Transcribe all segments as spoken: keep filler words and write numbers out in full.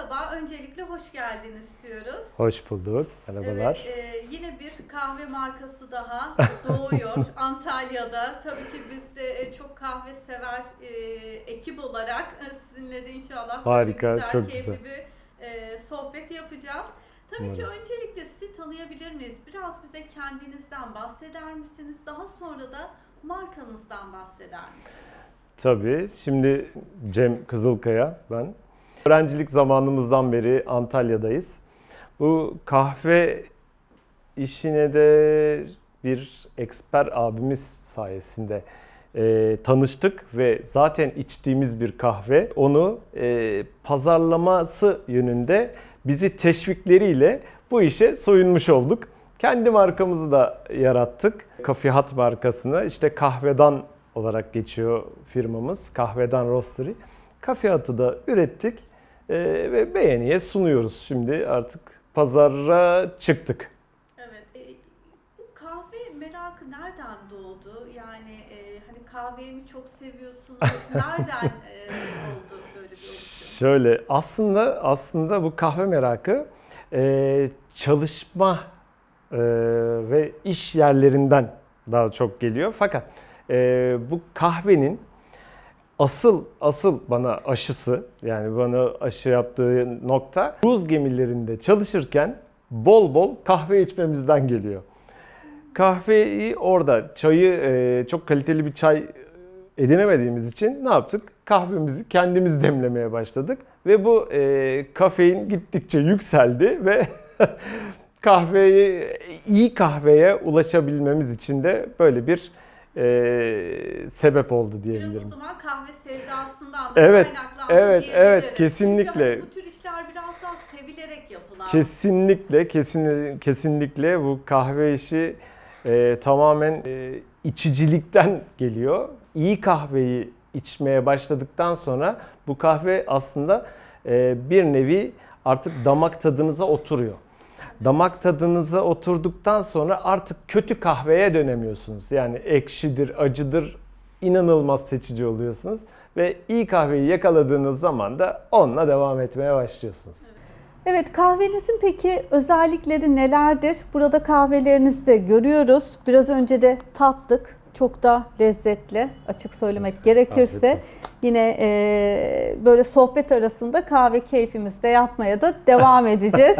Merhaba, öncelikle hoş geldiniz diyoruz. Hoş bulduk, merhabalar. Evet, e, yine bir kahve markası daha doğuyor Antalya'da. Tabii ki biz de e, çok kahve sever e, ekip olarak e, sizinle de inşallah Harika, güzel, çok keyifli güzel. bir e, sohbet yapacağız. Tabii Umarım. ki öncelikle sizi tanıyabilir miyiz? Biraz bize kendinizden bahseder misiniz? Daha sonra da markanızdan bahseder misiniz? Tabii, şimdi Cem Kızılkaya ben. Öğrencilik zamanımızdan beri Antalya'dayız. Bu kahve işine de bir eksper abimiz sayesinde e, tanıştık ve zaten içtiğimiz bir kahve onu e, pazarlaması yönünde bizi teşvikleriyle bu işe soyunmuş olduk. Kendi markamızı da yarattık. Kafihat markasını işte kahvedan olarak geçiyor firmamız. Kahvedan Roastery. Kafihatı da ürettik e, ve beğeniye sunuyoruz. Şimdi artık pazara çıktık. Evet. E, bu kahve merakı nereden doğdu? Yani e, hani kahveyi mi çok seviyorsunuz? Nereden e, oldu böyle bir oluşum? Şöyle aslında aslında bu kahve merakı e, çalışma e, ve iş yerlerinden daha çok geliyor. Fakat e, bu kahvenin asıl asıl bana aşısı, yani bana aşı yaptığı nokta buz gemilerinde çalışırken bol bol kahve içmemizden geliyor. Kahveyi orada, çayı e, çok kaliteli bir çay edinemediğimiz için ne yaptık? Kahvemizi kendimiz demlemeye başladık ve bu e, kafein gittikçe yükseldi ve kahveyi, iyi kahveye ulaşabilmemiz için de böyle bir e, sebep oldu diyebilirim. Biraz o zaman kahve sevdasından da Evet, kaynaklandı evet, diyebiliriz. evet, kesinlikle. Çünkü hani bu tür işler biraz daha sevilerek yapılan. Kesinlikle, kesin, kesinlikle bu kahve işi e, tamamen e, içicilikten geliyor. İyi kahveyi içmeye başladıktan sonra bu kahve aslında e, bir nevi artık damak tadınıza oturuyor. Damak tadınıza oturduktan sonra artık kötü kahveye dönemiyorsunuz. Yani ekşidir, acıdır, inanılmaz seçici oluyorsunuz. Ve iyi kahveyi yakaladığınız zaman da onunla devam etmeye başlıyorsunuz. Evet, kahvenizin peki özellikleri nelerdir? Burada kahvelerinizi de görüyoruz. Biraz önce de tattık. Çok da lezzetli, açık söylemek gerekirse. Yine e, böyle sohbet arasında kahve keyfimizde yapmaya da devam edeceğiz.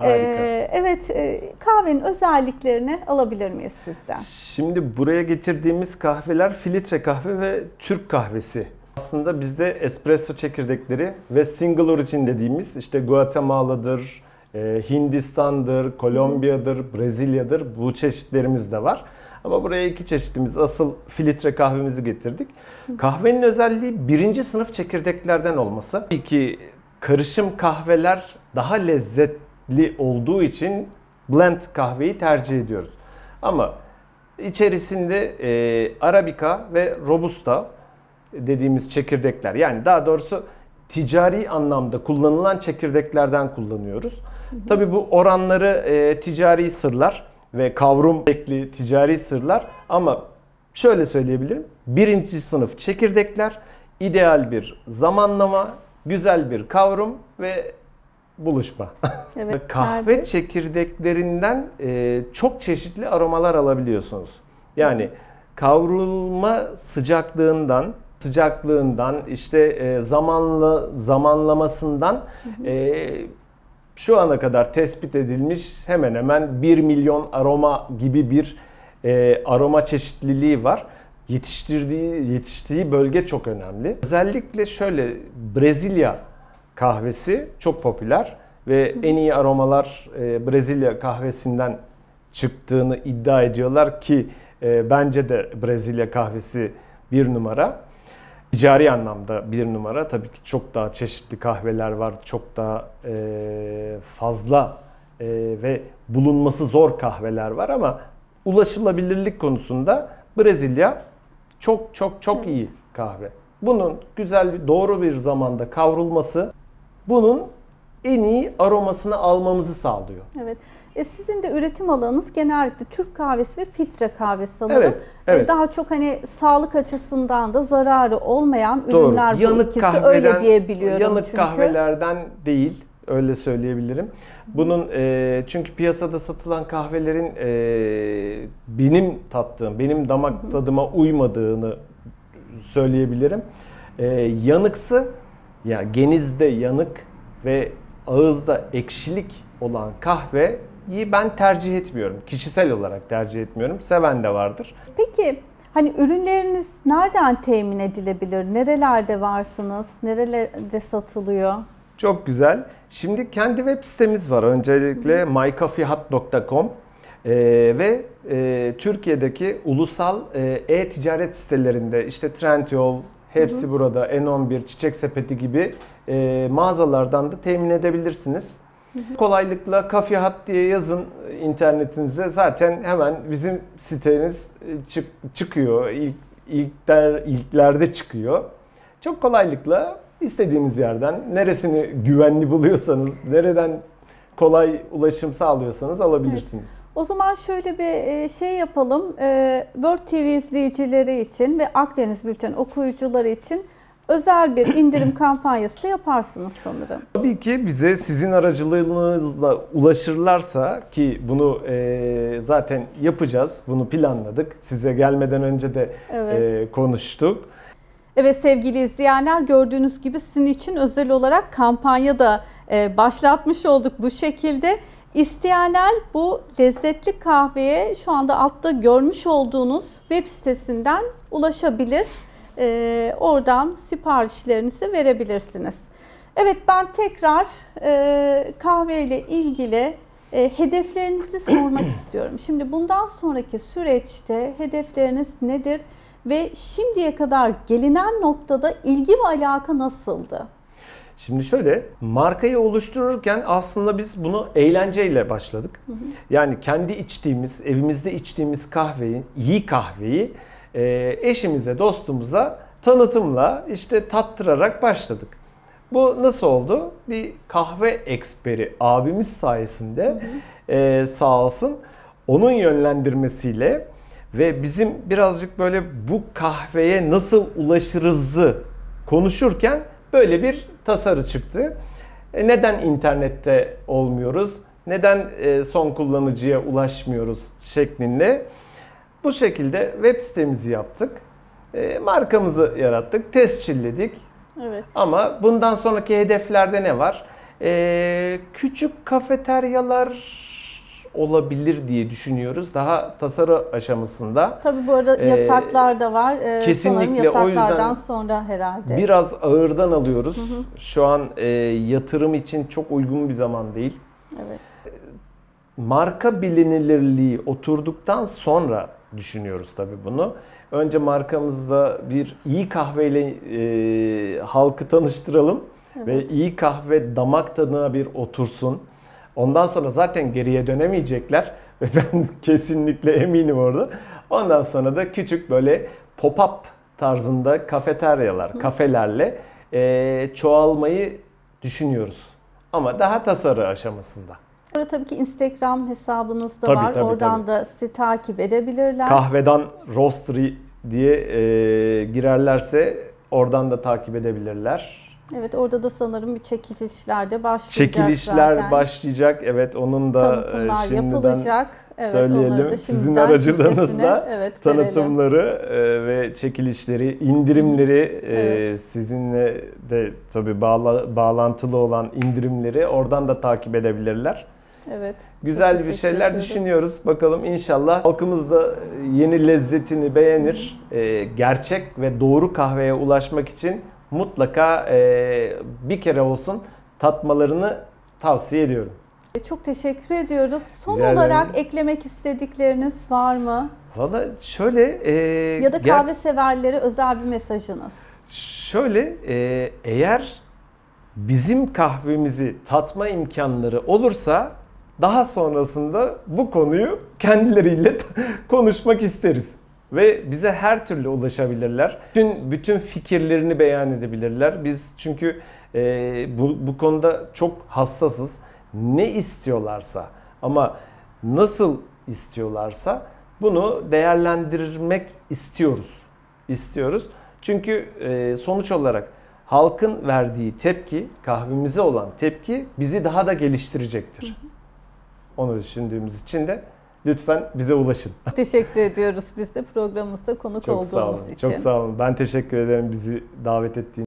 e, evet, e, kahvenin özelliklerini alabilir miyiz sizden? Şimdi buraya getirdiğimiz kahveler filtre kahve ve Türk kahvesi. Aslında bizde espresso çekirdekleri ve single origin dediğimiz işte Guatemala'dır, Hindistan'dır, Kolombiya'dır, Brezilya'dır, bu çeşitlerimiz de var. Ama buraya iki çeşitimiz, asıl filtre kahvemizi getirdik. Kahvenin özelliği birinci sınıf çekirdeklerden olması. Tabii ki karışım kahveler daha lezzetli olduğu için blend kahveyi tercih ediyoruz. Ama içerisinde e, Arabica ve Robusta dediğimiz çekirdekler, yani daha doğrusu ticari anlamda kullanılan çekirdeklerden kullanıyoruz. Hı hı. Tabii bu oranları e, ticari sırlar ve kavrum şekli ticari sırlar, ama şöyle söyleyebilirim. Birinci sınıf çekirdekler, ideal bir zamanlama, güzel bir kavrum ve buluşma. Evet, kahve nerede? Çekirdeklerinden e, çok çeşitli aromalar alabiliyorsunuz. Yani kavrulma sıcaklığından, sıcaklığından, işte e, zamanla zamanlamasından hı hı. E, şu ana kadar tespit edilmiş hemen hemen bir milyon aroma gibi bir e, aroma çeşitliliği var. Yetiştirdiği, yetiştiği bölge çok önemli. Özellikle şöyle, Brezilya kahvesi çok popüler ve en iyi aromalar e, Brezilya kahvesinden çıktığını iddia ediyorlar ki e, bence de Brezilya kahvesi bir numara. Ticari anlamda bir numara. Tabii ki çok daha çeşitli kahveler var. Çok daha e, fazla e, ve bulunması zor kahveler var, ama ulaşılabilirlik konusunda Brezilya çok çok çok iyi kahve. Bunun güzel, bir doğru bir zamanda kavrulması bunun en iyi aromasını almamızı sağlıyor. Evet. E sizin de üretim alanınız genellikle Türk kahvesi ve filtre kahvesi sanırım. Evet, evet. E daha çok hani sağlık açısından da zararı olmayan Doğru. ürünler bu yanık ikisi, kahveden, öyle diyebiliyorum yanık çünkü. kahvelerden değil. öyle söyleyebilirim. Bunun e, çünkü piyasada satılan kahvelerin e, benim tattığım, benim damak tadıma uymadığını söyleyebilirim. E, yanıksı, ya genizde yanık ve ağızda ekşilik olan kahveyi ben tercih etmiyorum. Kişisel olarak tercih etmiyorum. Seven de vardır. Peki hani ürünleriniz nereden temin edilebilir? Nerelerde varsınız? Nerelerde satılıyor? Çok güzel. Şimdi kendi web sitemiz var. Öncelikle my coffee hut nokta com ee, ve e, Türkiye'deki ulusal e, e-ticaret sitelerinde işte Trendyol, hepsi hı hı. burada, N on bir, Çiçek Sepeti gibi e, mağazalardan da temin edebilirsiniz. Hı hı. Kolaylıkla Coffee Hut diye yazın internetinize, zaten hemen bizim sitemiz çık, çıkıyor. İlk, ilkler, ilklerde çıkıyor. Çok kolaylıkla istediğiniz yerden, neresini güvenli buluyorsanız, nereden kolay ulaşım sağlıyorsanız alabilirsiniz. Evet. O zaman şöyle bir şey yapalım. World T V izleyicileri için ve Akdeniz Bülten okuyucuları için özel bir indirim kampanyası da yaparsınız sanırım. Tabii ki bize sizin aracılığınızla ulaşırlarsa, ki bunu e, zaten yapacağız, bunu planladık. Size gelmeden önce de evet. e, konuştuk. Evet sevgili izleyenler, gördüğünüz gibi sizin için özel olarak kampanya da e, başlatmış olduk bu şekilde. İsteyenler bu lezzetli kahveye şu anda altta görmüş olduğunuz web sitesinden ulaşabilir. E, oradan siparişlerinizi verebilirsiniz. Evet, ben tekrar e, kahve ile ilgili e, hedeflerinizi sormak istiyorum. Şimdi bundan sonraki süreçte hedefleriniz nedir? Ve şimdiye kadar gelinen noktada ilgi ve alaka nasıldı? Şimdi şöyle, markayı oluştururken aslında biz bunu eğlenceyle başladık. Hı hı. Yani kendi içtiğimiz, evimizde içtiğimiz kahveyi, iyi kahveyi eşimize, dostumuza tanıtımla, işte tattırarak başladık. Bu nasıl oldu? Bir kahve eksperi abimiz sayesinde, hı hı. E, sağ olsun, onun yönlendirmesiyle ve bizim birazcık böyle bu kahveye nasıl ulaşırızı konuşurken böyle bir tasarı çıktı. E neden internette olmuyoruz? Neden e, son kullanıcıya ulaşmıyoruz şeklinde. Bu şekilde web sitemizi yaptık. E, markamızı yarattık, tescilledik. Evet. Ama bundan sonraki hedeflerde ne var? E, küçük kafeteryalar olabilir diye düşünüyoruz. Daha tasarı aşamasında. Tabii bu arada yasaklar da var. Ee, kesinlikle, o yüzden sonra herhalde. Biraz ağırdan alıyoruz. Hı hı. Şu an e, yatırım için çok uygun bir zaman değil. Evet. Marka bilinirliği oturduktan sonra düşünüyoruz tabii bunu. Önce markamızla bir iyi kahveyle e, halkı tanıştıralım. Evet. Ve iyi kahve damak tadına bir otursun. Ondan sonra zaten geriye dönemeyecekler ve ben kesinlikle eminim orada. Ondan sonra da küçük böyle pop-up tarzında kafeteryalar, kafelerle e, çoğalmayı düşünüyoruz. Ama daha tasarı aşamasında. Burada tabii ki Instagram hesabınız da tabii, var. Tabii, Oradan tabii. da sizi takip edebilirler. Kahveden Roastery diye e, girerlerse oradan da takip edebilirler. Evet, orada da sanırım bir çekilişler de başlayacak. Çekilişler zaten. başlayacak. Evet, onun da tanıtımlar şimdiden yapılacak. Evet, söyleyelim. Sizin aracılığınızla evet, tanıtımları e, ve çekilişleri, indirimleri, evet. e, sizinle de tabii bağla, bağlantılı olan indirimleri oradan da takip edebilirler. Evet. Güzel bir şeyler ediyoruz. Düşünüyoruz. Bakalım inşallah halkımız da yeni lezzetini beğenir. E, gerçek ve doğru kahveye ulaşmak için mutlaka e, bir kere olsun tatmalarını tavsiye ediyorum. Çok teşekkür ediyoruz. Son Rica olarak ederim. eklemek istedikleriniz var mı? Valla şöyle... E, ya da kahve severlere özel bir mesajınız. Şöyle, e, eğer bizim kahvemizi tatma imkanları olursa daha sonrasında bu konuyu kendileriyle konuşmak isteriz. Ve bize her türlü ulaşabilirler. Bütün bütün fikirlerini beyan edebilirler. Biz çünkü e, bu, bu konuda çok hassasız. Ne istiyorlarsa ama nasıl istiyorlarsa bunu değerlendirmek istiyoruz. İstiyoruz. Çünkü e, sonuç olarak halkın verdiği tepki, kahvemize olan tepki bizi daha da geliştirecektir. Hı hı. Onu düşündüğümüz için de lütfen bize ulaşın. Teşekkür ediyoruz biz de programımızda konuk çok olduğunuz sağ olun, için. Çok sağ olun. Ben teşekkür ederim bizi davet ettiğiniz için.